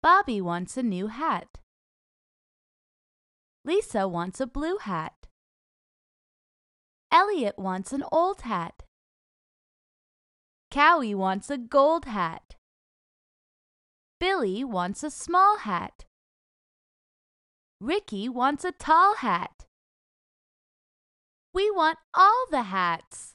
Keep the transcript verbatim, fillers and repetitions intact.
Bobby wants a new hat. Lisa wants a blue hat. Elliot wants an old hat. Cowie wants a gold hat. Billy wants a small hat. Ricky wants a tall hat. We want all the hats.